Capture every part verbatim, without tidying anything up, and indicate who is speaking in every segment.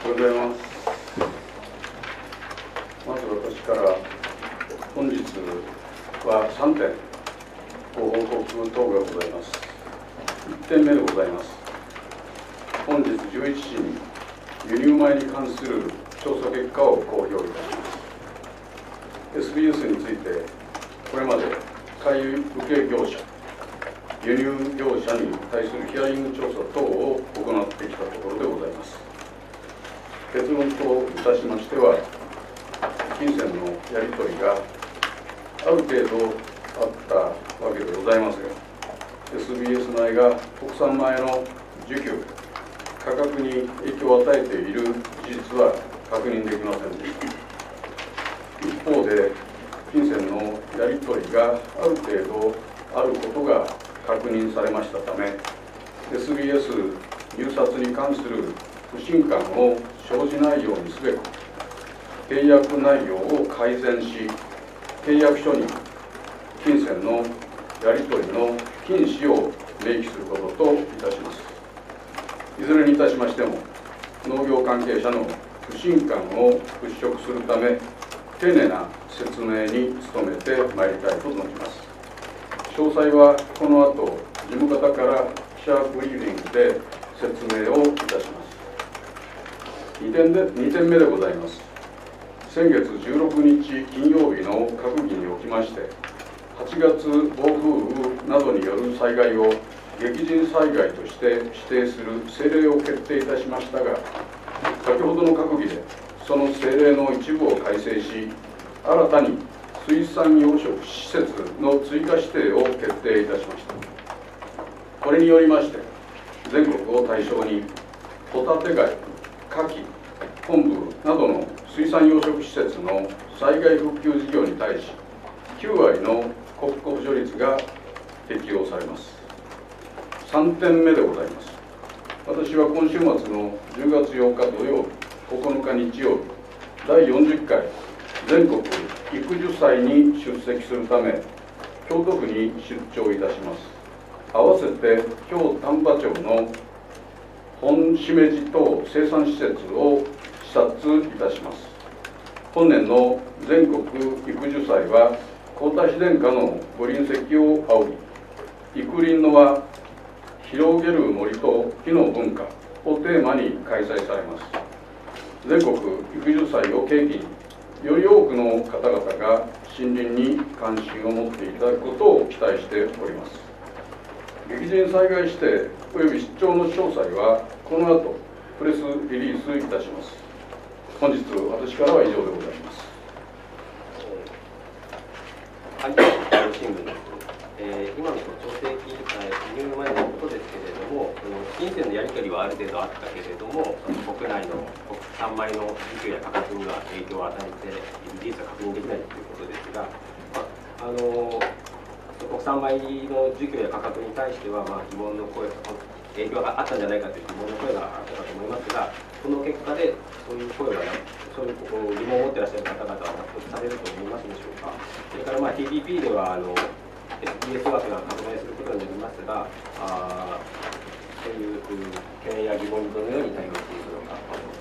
Speaker 1: ございます。まず私から本日はさんてんご報告等がございます。いってんめでございます。本日じゅういちじに輸入米に関する調査結果を公表いたします。エスビーエス についてこれまで買い受け業者、輸入業者に対するヒアリング調査等を行ってきたところでございます。結論といたしましては、金銭のやり取りがある程度あったわけでございますが、エスビーエス 米が国産米の需給、価格に影響を与えている事実は確認できませんでした。一方で、金銭のやり取りがある程度あることが確認されましたため、エスビーエス 入札に関する不信感を生じないようにすべく、契約内容を改善し、契約書に金銭のやり取りの禁止を明記することといたします。いずれにいたしましても、農業関係者の不信感を払拭するため、丁寧な説明に努めてまいりたいと存じます。詳細はこの後、事務方から記者ブリーフィングで説明をいたします。にてんでにてんめでございます。先月じゅうろくにち金曜日の閣議におきまして、はちがつ暴風雨などによる災害を激甚災害として指定する政令を決定いたしましたが、先ほどの閣議でその政令の一部を改正し、新たに水産養殖施設の追加指定を決定いたしました。これによりまして、全国を対象にホタテ貝、カキ、昆布などの水産養殖施設の災害復旧事業に対し、きゅうわりの国庫補助率が適用されます。さんてんめでございます。私は今週末のじゅうがつようか土曜日、ここのか日曜日、だいよんじゅっかい全国育樹祭に出席するため、京都府に出張いたします。合わせて京丹波町の本しめじ等生産施設を視察いたします。本年の全国育樹祭は、幸田市殿下のご臨席を仰ぎ、育林の輪、広げる森と木の文化をテーマに開催されます。全国育樹祭を契機に、より多くの方々が森林に関心を持っていただくことを期待しております。激甚災害指定および出張の詳細は、この後プレスリリースいたします。本日、私からは以上でございます。
Speaker 2: はい、新聞です。えー、今の調整金、輸入前のことですけれども、金銭のやり取りはある程度あったけれども、国内の国産米の需給や価格には影響を与えている事実は確認できないということですが、まあ、あの国産米の需給や価格に対しては、まあ、疑問の声、影響があったんじゃないかという疑問の声があったかと思いますが、その結果でそういう声が、そういう疑問を持っていらっしゃる方々は納得されると思いますでしょうか。それから、まあ、ティーピーピー ではあの エスビーエス 枠が拡大することになりますが、あそういう懸念や疑問にどのように対応していくのか。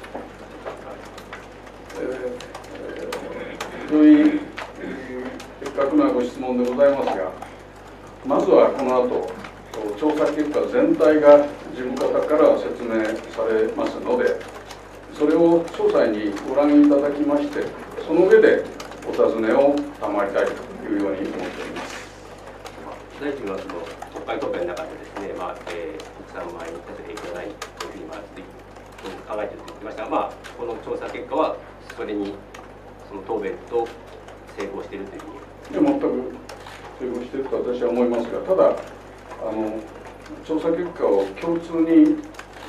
Speaker 1: 非常に的確なご質問でございますが、まずはこの後調査結果全体が事務方から説明されますので、それを詳細にご覧いただきまして、その上でお尋ねを賜りたいというように思っております。
Speaker 2: 大臣はその国会答弁の中でですね、まあえー、国産米に対する影響ないというふうに、まあ、考えていると言ってましたが、まあ、この調査結果はそれにその答弁と整合しているというふうに。
Speaker 1: 全く整合していると私は思いますが、ただあの調査結果を共通に、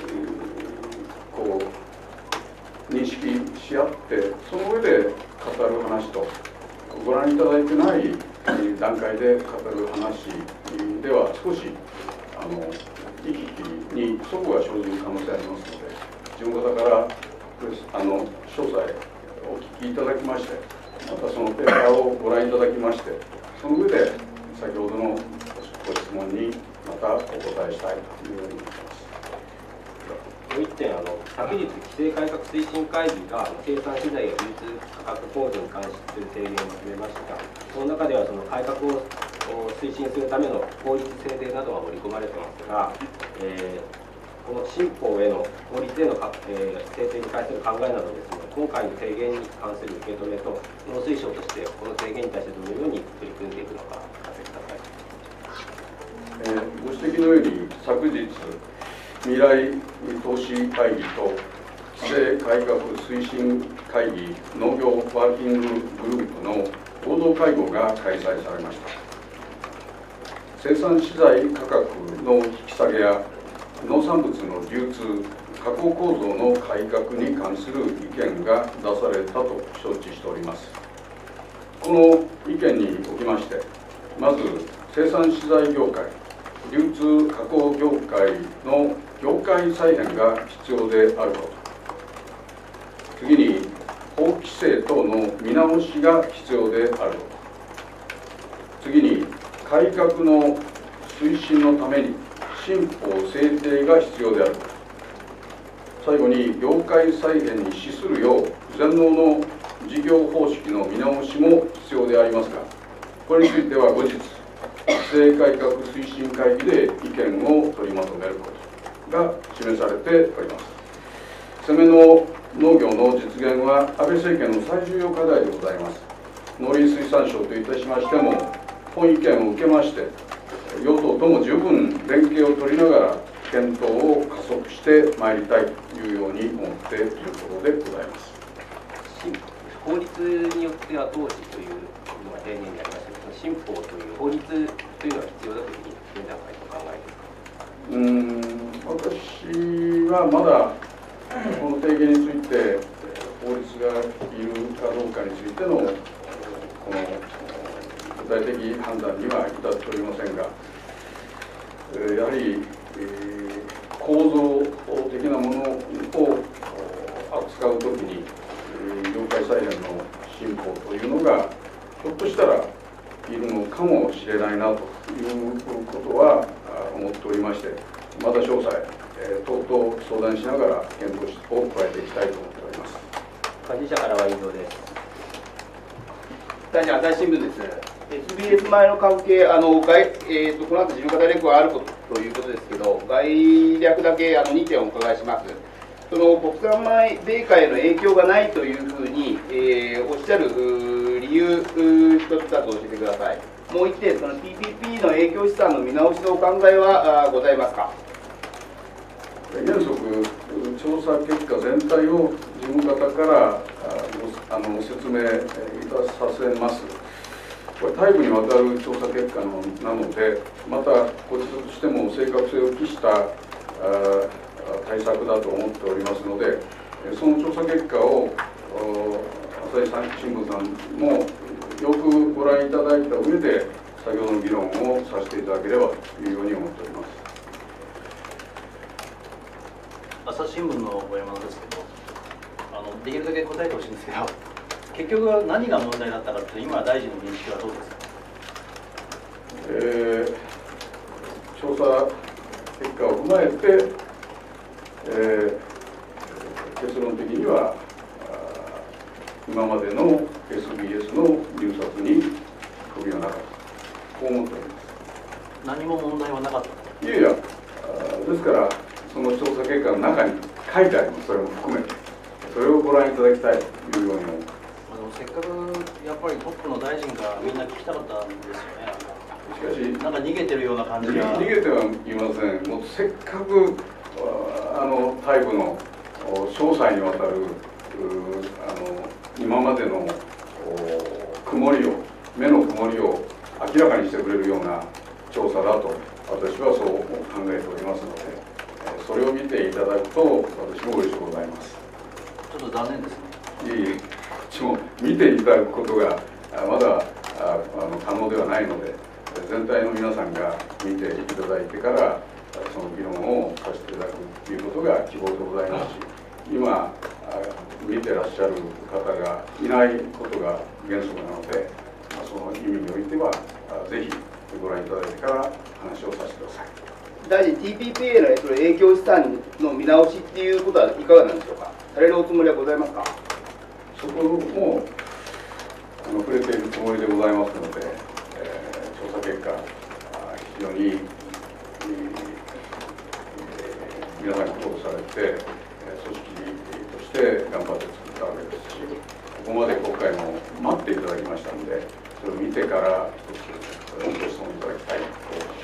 Speaker 1: こう認識し合って、その上で語る話と、ご覧いただいてない段階で語る話では、少しあの行き来に齟齬が生じる可能性がありますので、事務方からあの詳細お聞きいただきまして、またそのペーパーをご覧いただきまして、その上で先ほどのご質問にまたお答えしたいというように思います。
Speaker 2: ういってん、あの昨日、規制改革推進会議が生産資材や流通価格構造に関する提言をまとめました。その中では、その改革を推進するための法律制定などが盛り込まれてますが、えー、この新法への法律への、えー、制定に関する考えなどですね、今回の提言に関する受け止めと、農水省としてこの提言に対してどのように取り組んでいくのか、お聞かせください。
Speaker 1: えー、ご指摘のように、昨日、未来投資会議と規制改革推進会議農業ワーキンググループの合同会合が開催されました。生産資材価格の引き下げや農産物の流通、加工構造の改革に関する意見が出されたと承知しております。この意見におきまして、まず生産資材業界、流通加工業界の業界再編が必要であること、次に法規制等の見直しが必要であること、次に改革の推進のために新法制定が必要であること、最後に業界再編に資するよう全農の事業方式の見直しも必要でありますが、これについては後日規制改革推進会議で意見を取りまとめることが示されております。攻めの農業の実現は安倍政権の最重要課題でございます。農林水産省といたしましても、本意見を受けまして、与党とも十分連携を取りながら、検討を加速してまいりたいというように思っているところでございます。
Speaker 2: 法律によっては当時というのが提言にありましたけど、新法という法律というのは必要だというふうに現段階でお考えですか。
Speaker 1: うーん、私はまだこの提言について法律がいるかどうかについてのこの具体的判断には至っておりませんが、やはり、えー、構造的なものを扱うときに業界再編の新法というのがひょっとしたらいるのかもしれないなということは思っておりまして、また詳細、えー、等々相談しながら検討を加えていきたいと思っております。
Speaker 2: 幹事社からは以上です。
Speaker 3: 大臣、朝日新聞です。エスビーエス 前の関係、あの外えーと、この後事務方連絡があることということですけど、概略だけあのにてんお伺いします。その国産米米価への影響がないというふうに、えー、おっしゃる理由、一つだと教えてください。もう一点、その ティーピーピー の影響資産の見直しのお考えはあございますか。
Speaker 1: 原則、調査結果全体を事務方からあの説明いたさせます。これ、大部にわたる調査結果のなので、またこちらとしても正確性を期したあ対策だと思っておりますので、その調査結果を朝日新聞さんもよくご覧いただいた上で、先ほどの議論をさせていただければというように思っております。
Speaker 4: 朝日新聞の小山ですけど、あのできるだけ答えてほしいんですけど、結局は何が問題だったかって、今、大臣の認識はどうですか。
Speaker 1: えー、調査結果を踏まえて、えー、結論的には今までの エスビーエス の入札に不備はなかった、こう思っております。
Speaker 4: 何も問題はなかった。
Speaker 1: いやいや、ですから、その調査結果の中に書いてあります、それも含めて、それをご覧いただきたいというように思います。
Speaker 4: せっかくやっぱりトップの大臣がみんな聞きたかったんですよね。
Speaker 1: しかし、
Speaker 4: なんか逃げてるような感じが。
Speaker 1: 逃げてはいません。もうせっかくあのタイプの詳細にわたるあの今までの曇りを目の曇りを明らかにしてくれるような調査だと私はそう考えておりますので、それを見ていただくと私も嬉しくございます。
Speaker 4: ちょっと残念ですね。
Speaker 1: いえいえ、こっちも見ていただくことがまだあの可能ではないので、全体の皆さんが見ていただいてからその議論をさせていただくということが希望でございますし、今見てらっしゃる方がいないことが原則なので、その意味においてはぜひご覧いただいてから話をさせてください。
Speaker 3: 大臣、ティーピーピーエー のそれ影響資産の見直しっていうことはいかがなんでしょうか、されるおつもりはございますか。
Speaker 1: そこもあの触れているつもりでございますので、えー、調査結果、非常に、えー、皆さんにフォローされて、組織として頑張って作ったわけですし、ここまで国会も待っていただきましたので、それを見てから一つご質問いただきたいと思います。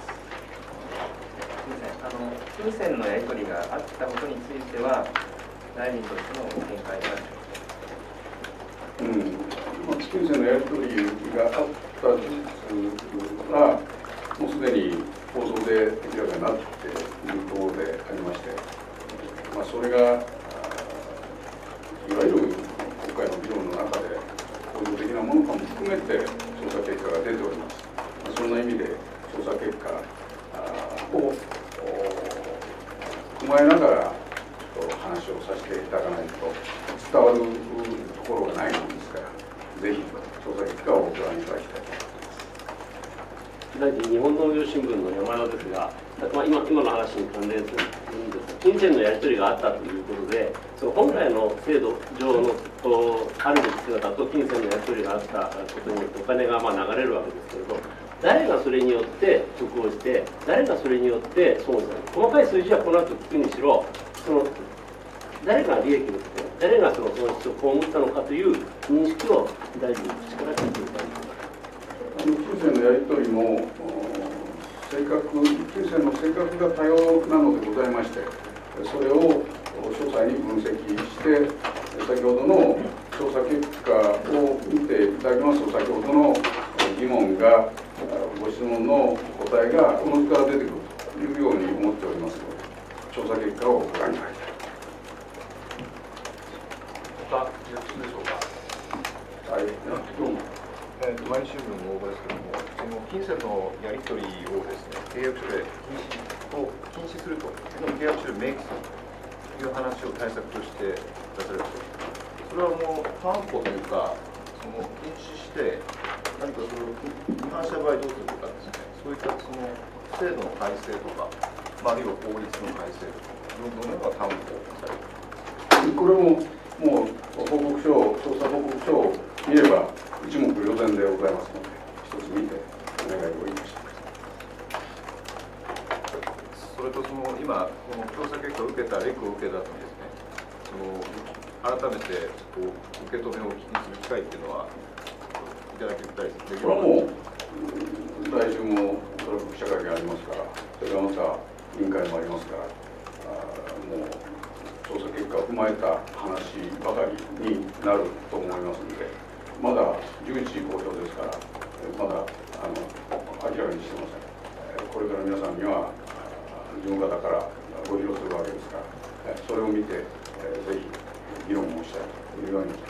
Speaker 5: あの金銭のやり取りがあったことについては、大臣としての見解がある
Speaker 1: うん、まあ、金銭のやり取りがあった事実は、もうすでに報道で明らかになっているところでありまして、まあ、それが、いわゆる国会の議論の中で、構造的なものかも含めて調査結果が出ております。まあ、そんな意味で、調査結果を踏まえながら、話をさせていただかないと伝わるところがないものですから、ぜひ調査結果をご覧いただきたいと思います。
Speaker 6: 大臣、日本農業新聞の山田ですが、まあ、今今の話に関連するんですが、金銭のやり取りがあったということで、その本来の制度上のあるべき姿と金銭のやり取りがあったことによってお金がまあ流れるわけですけれど、誰がそれによって得をして、誰がそれによって損をしたのか、細かい数字はこの後聞くにしろ、その誰が利益をつけ、誰がその損失を被ったのかという認識を大臣の口から聞いていただきます。
Speaker 1: 金銭のやり取りも正確、金銭の正確が多様なのでございまして、それを詳細に分析して、先ほどの調査結果を見ていただきますと、先ほどの疑問が、ご質問の答えがおのずから出てくるというように思っておりますので、調査結果をご覧いただきたい。
Speaker 7: 他、よろしいでしょうか。
Speaker 1: はい、どうも。
Speaker 7: えー、毎日新聞の応募ですけれども、その金銭のやり取りをですね、契約書で禁止と禁止すると、契約書で明記するという話を対策として出されると、それはもう担保というか、その禁止して、何かそれを違反した場合どうするとかですね、そういったその制度の改正とか、まあ、あるいは法律の改正とか、どのような担保される。
Speaker 1: これももう報告書、調査報告書を見れば一目瞭然でございますので、一つ見てお願いをいたします。
Speaker 7: それとその今、この調査結果を受けた、レクを受けた後にですね、その改めてこう受け止めをお聞きする機会っていうのは、いただけたりできる
Speaker 1: これはもう、来週もおそらく記者会見ありますから、それからまた委員会もありますから、あもう調査結果を踏まえた話ばかりになると思いますので、まだじゅういちじ公表ですから、まだあの明らかにしてません。これから皆さんには、事務方からご披露するわけですから、それを見て、ぜひ議論をしたいというように思います。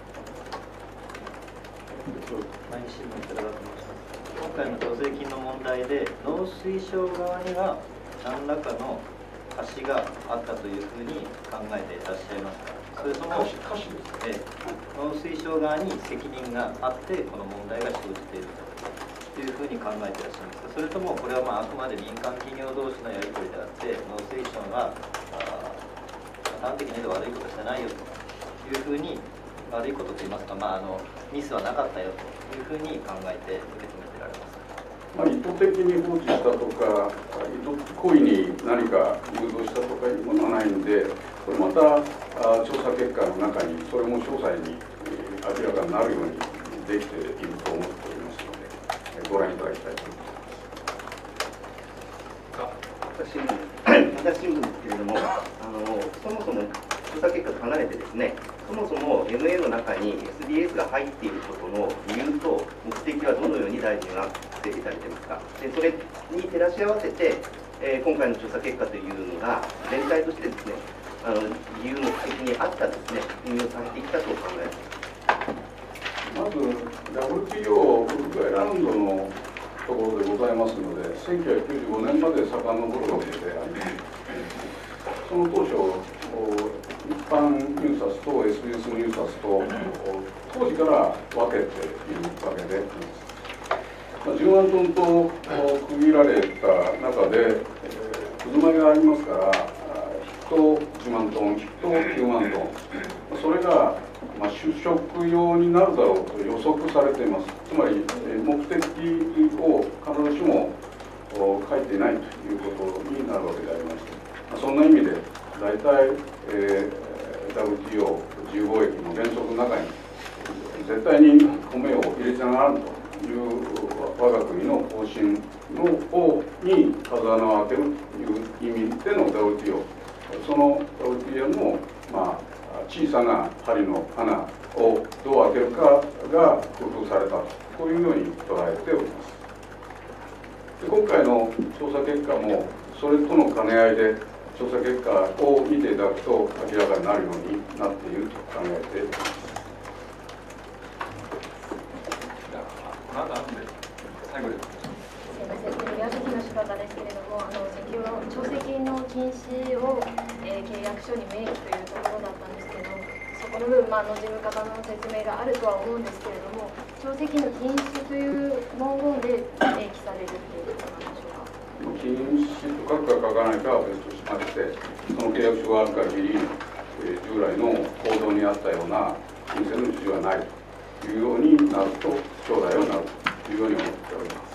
Speaker 8: 毎日新聞寺田と申します。今回の助成金の問題で、農水省側には何らかの貸しがあったというふうに考えていらっしゃいますか。それとも、
Speaker 1: 貸しです
Speaker 8: え農水省側に責任があって、この問題が生じているというふうに考えていらっしゃいますか。それとも、これはまああくまで民間企業同士のやり取りであって、農水省が端的に言うと悪いことしてないよというふうに、悪いことといいますか、まあ、あのミスはなかったよというふうに考えて受け止めてられますか。
Speaker 1: まあ、意図的に放置したとか、意図故意に何か誘導したとかいうものはないので、これまたあ調査結果の中に、それも詳細に明らかになるようにできていると思っておりますので、ご覧いただきたいと思います。
Speaker 3: 私新聞ですけれども、あのそもそも調査結果と離れてですね、そもそも エムエー の中に エスビーエス が入っていることの理由と目的はどのように大臣は整理されていますか。でそれに照らし合わせて、えー、今回の調査結果というのが全体としてですね、あの理由目的に合ったですね運用されていったと考えます。
Speaker 1: まず ダブリューティーオー ウルグアイラウンドのところでございますので、せんきゅうひゃくきゅうじゅうごねんまで遡るわけであります。その当初、一般入札と エスビーエス 入札と当時から分けているわけであります。 まあ、じゅうまんトンと区切られた中で、えー、渦巻きがありますから、筆頭じゅうまんトン、筆頭きゅうまんトン、それが、まあ、主食用になるだろうと予測されています。つまり、えー、目的を必ずしも書いていないということになるわけでありまして、まあ、そんな意味で、大体、えー、ダブリューティーオー 自由貿易の原則の中に、絶対に米を入れちゃならんという我が国の方針の方に風穴を開けるという意味での ダブリューティーオー、その ダブリューティーオー の、まあ、小さな針の穴をどう開けるかが工夫されたと、こういうように捉えております。で今回の調査結果もそれとの兼ね合いで調査結果を見ていただくと明らかになるようになっていると考えています。
Speaker 7: 最後です。
Speaker 9: すみません、テレビ朝日の柴田ですけれども、あの先ほど調整金の禁止を、えー、契約書に明記というところだったんですけれども、そこの部分、まあ、あの事務方の説明があるとは思うんですけれども、調整金の禁止という文言で明記されるということなんでしょうか。
Speaker 1: 禁止と書くか書かないかは別としまして、その契約書がある限り、えー、従来の行動にあったような金銭の授受はないというようになると、将来はなるというように思っております。